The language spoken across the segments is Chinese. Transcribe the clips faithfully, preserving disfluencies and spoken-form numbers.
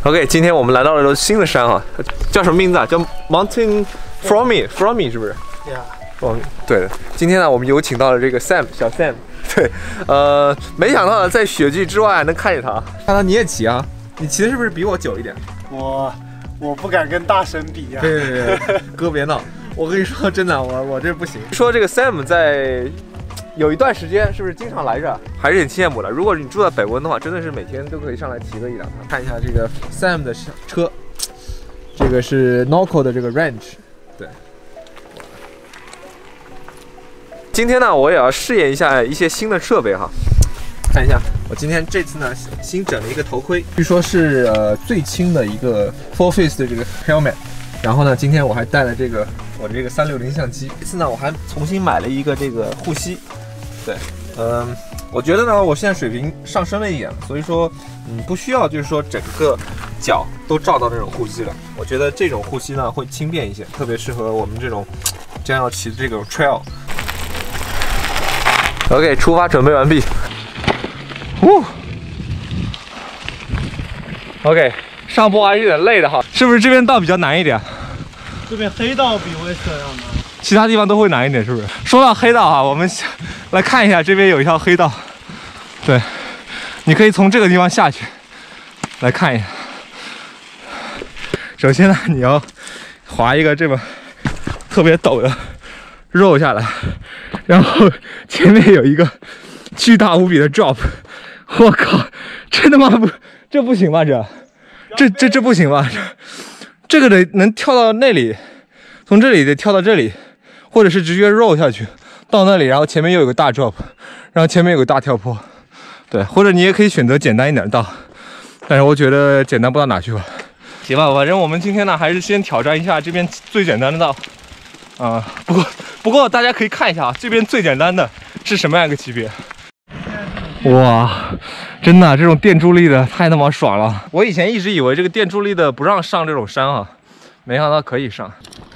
OK， 今天我们来到了新的山啊，叫什么名字啊？叫 Mountain Fromy Fromy 是不是？ 对啊。 哦，对的。今天呢，我们有请到了这个 Sam 小 Sam， 对，呃，没想到在雪具之外还能看见他。看到你也骑啊？你骑的是不是比我久一点？ 我我不敢跟大神比呀、啊。 对对对，哥别闹！我跟你说真的，我我这不行。说这个 Sam 在。有一段时间是不是经常来着？还是挺羡慕的。如果你住在北温的话，真的是每天都可以上来骑个一两趟。看一下这个 Sam 的车，这个是 Norco 的这个 Range。对。今天呢，我也要试验一下一些新的设备哈。看一下，我今天这次呢新整了一个头盔，据说是呃最轻的一个 Full Face 的这个 Helmet。然后呢，今天我还带了这个我这个三六零相机。这次呢，我还重新买了一个这个护膝。对，嗯，我觉得呢，我现在水平上升了一点，所以说，嗯，不需要就是说整个脚都罩到那种护膝了。我觉得这种护膝呢会轻便一些，特别适合我们这种将要骑的这个 trail。OK， 出发准备完毕。呜 ，OK， 上坡还是有点累的哈，是不是这边道比较难一点？ 这边黑道比威斯要难。 其他地方都会难一点，是不是？说到黑道啊，我们来看一下，这边有一条黑道。对，你可以从这个地方下去，来看一下。首先呢，你要滑一个这么特别陡的肉下来，然后前面有一个巨大无比的 drop。我靠，这他妈不，这不行吧？这，这这这不行吧？这个得能跳到那里，从这里得跳到这里。或者是直接肉下去到那里，然后前面又有个大 drop， 然后前面有个大跳坡，对，或者你也可以选择简单一点的道，但是我觉得简单不到哪去吧。行吧，反正我们今天呢还是先挑战一下这边最简单的道啊、呃。不过不过大家可以看一下啊，这边最简单的是什么样一个级别？哇，真的这种电助力的太他妈爽了！我以前一直以为这个电助力的不让上这种山啊，没想到可以上。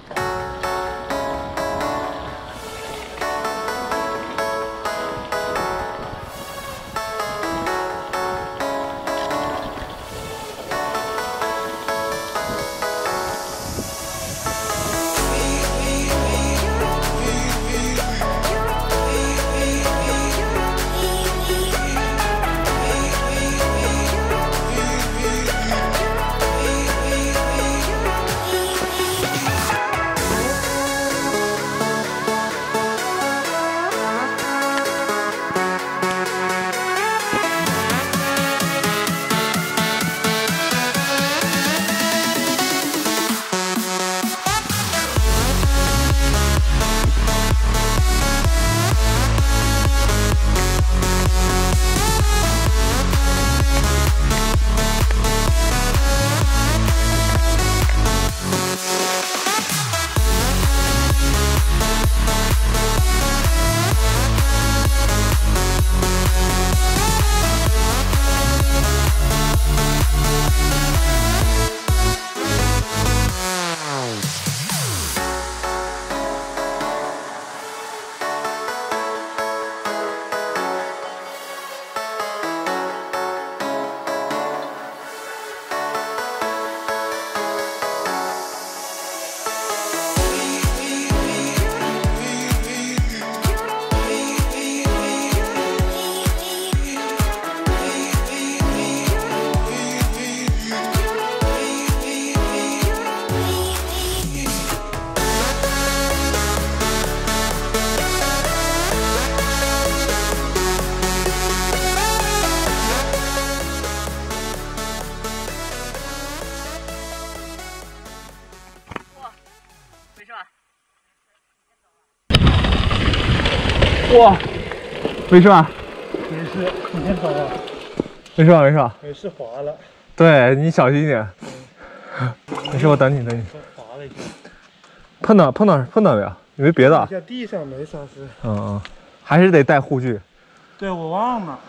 哇，没事吧？ 没事，你先走啊。 没事吧？没事吧？ 没事，滑了。 对你小心一点。嗯、没事，我等你，等你。 滑了一下。 碰到碰到碰到没有？有没有别的？ 在地上没啥事。 嗯嗯，还是得带护具。 对，我忘了。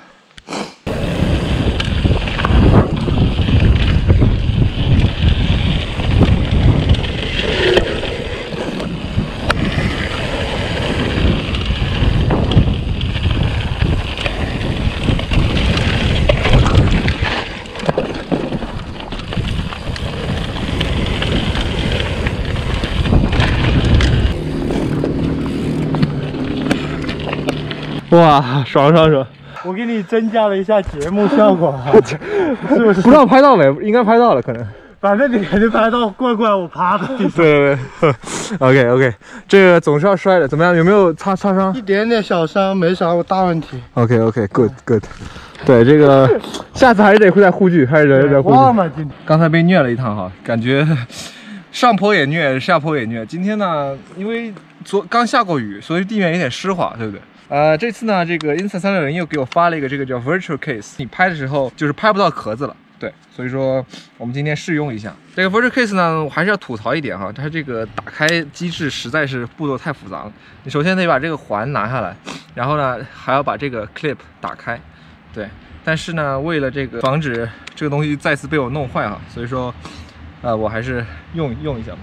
哇，爽爽爽！ 我给你增加了一下节目效果啊，是不是？ 不知道拍到没？应该拍到了，可能。 反正你肯定拍到，怪怪我趴的。 对对对 ，OK OK， 这个总是要摔的，怎么样？有没有擦擦伤？ 一点点小伤，没啥大问题。 OK OK Good Good， 对这个下次还是得会带护具，还是得带护具。 忘了今天刚才被虐了一趟哈，感觉上坡也虐，下坡也虐。今天呢，因为昨刚下过雨，所以地面有点湿滑，对不对？呃，这次呢，这个 Insta 三六零又给我发了一个这个叫 Virtual Case， 你拍的时候就是拍不到壳子了。对，所以说我们今天试用一下这个 Virtual Case 呢，我还是要吐槽一点哈，它这个打开机制实在是步骤太复杂了。你首先得把这个环拿下来，然后呢还要把这个 clip 打开，对。但是呢，为了这个防止这个东西再次被我弄坏哈，所以说，呃，我还是用用一下吧。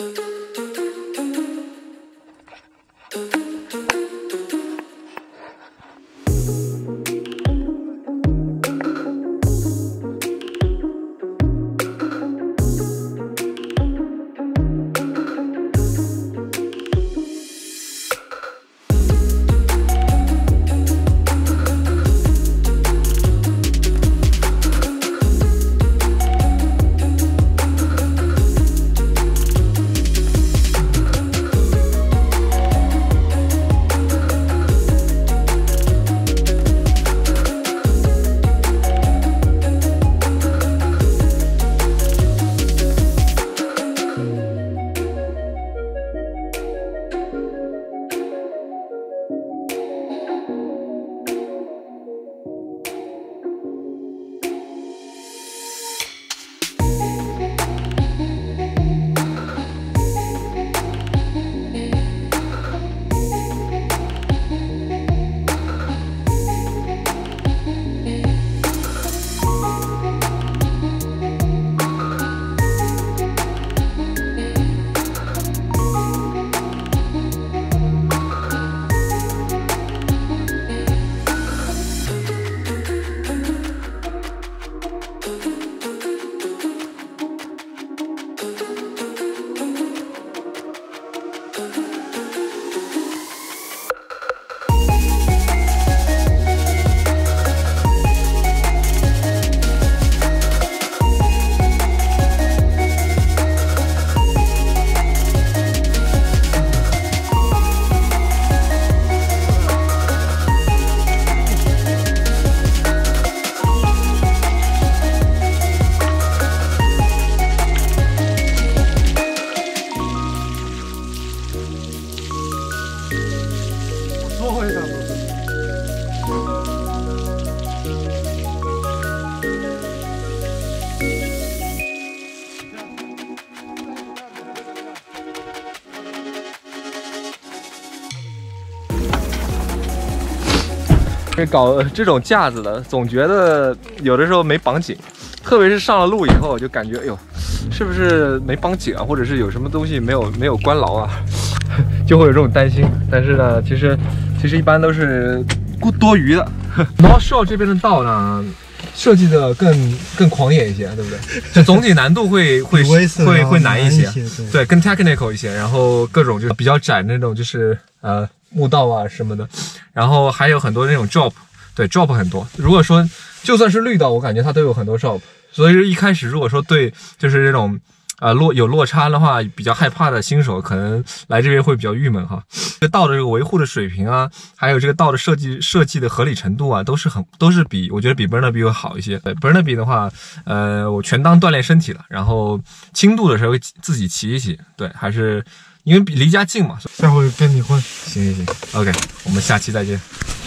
这搞这种架子的，总觉得有的时候没绑紧，特别是上了路以后，就感觉哎呦，是不是没绑紧啊，或者是有什么东西没有没有关牢啊，就会有这种担心。但是呢，其实其实一般都是多余的。North Shore 这边的道呢，设计的更更狂野一些，对不对？就总体难度会会会会难一些，对，更 technical 一些，然后各种就是比较窄那种，就是呃。墓道啊什么的，然后还有很多那种 drop， 对 drop 很多。如果说就算是绿道，我感觉它都有很多 drop， 所以一开始如果说对就是这种呃落有落差的话，比较害怕的新手可能来这边会比较郁闷哈。这个道的这个维护的水平啊，还有这个道的设计设计的合理程度啊，都是很都是比我觉得比 Burnaby 会好一些。对 Burnaby 的话，呃，我全当锻炼身体了，然后轻度的时候自己骑一骑，对，还是。因为离家近嘛， 下回跟你混。 行行行 ，OK， 我们下期再见。